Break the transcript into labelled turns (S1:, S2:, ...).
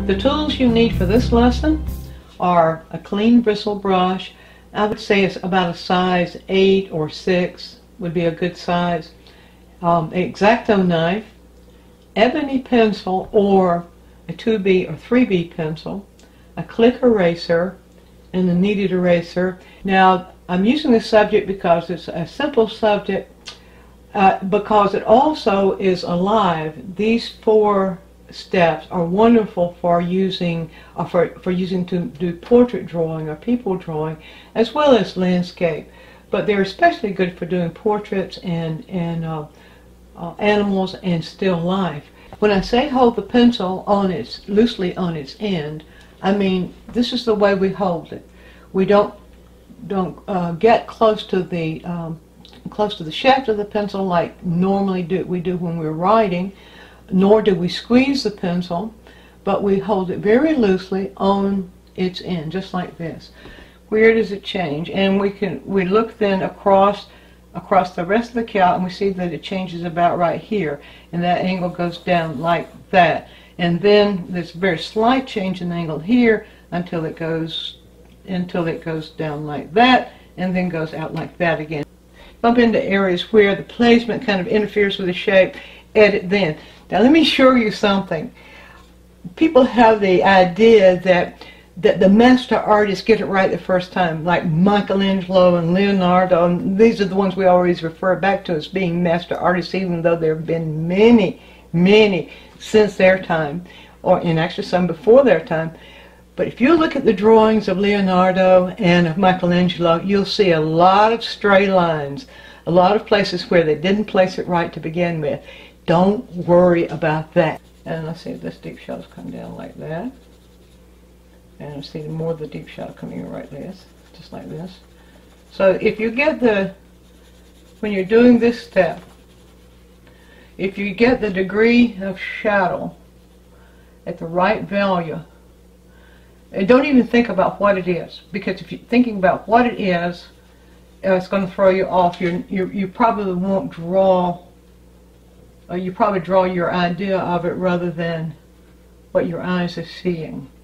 S1: The tools you need for this lesson are a clean bristle brush. I would say it's about a size 8 or 6 would be a good size. An X-Acto knife, ebony pencil or a 2B or 3B pencil, a click eraser, and a kneaded eraser. Now, I'm using this subject because it's a simple subject, because it also is alive. These 4 steps are wonderful for using to do portrait drawing or people drawing, as well as landscape. But they're especially good for doing portraits and animals and still life. When I say hold the pencil loosely on its end, I mean this is the way we hold it. We don't get close to the shaft of the pencil like normally we do when we're writing, nor do we squeeze the pencil, but we hold it very loosely on its end, just like this. Where does it change? And we look then across the rest of the cowl, and we see that it changes about right here, and that angle goes down like that. And then there's a very slight change in angle here until it goes down like that, and then goes out like that again. Bump into areas where the placement kind of interferes with the shape, edit then. Now let me show you something. People have the idea that the master artists get it right the first time, like Michelangelo and Leonardo, and these are the ones we always refer back to as being master artists, even though there have been many, many since their time, and actually some before their time. But if you look at the drawings of Leonardo and of Michelangelo, you'll see a lot of stray lines, a lot of places where they didn't place it right to begin with. Don't worry about that. And let's see if this deep shadows come down like that. And I see more of the deep shadow coming in right this, just like this. So if you get when you're doing this step, if you get the degree of shadow at the right value, and don't even think about what it is, because if you're thinking about what it is, it's going to throw you off. You probably won't draw, or you probably draw your idea of it rather than what your eyes are seeing.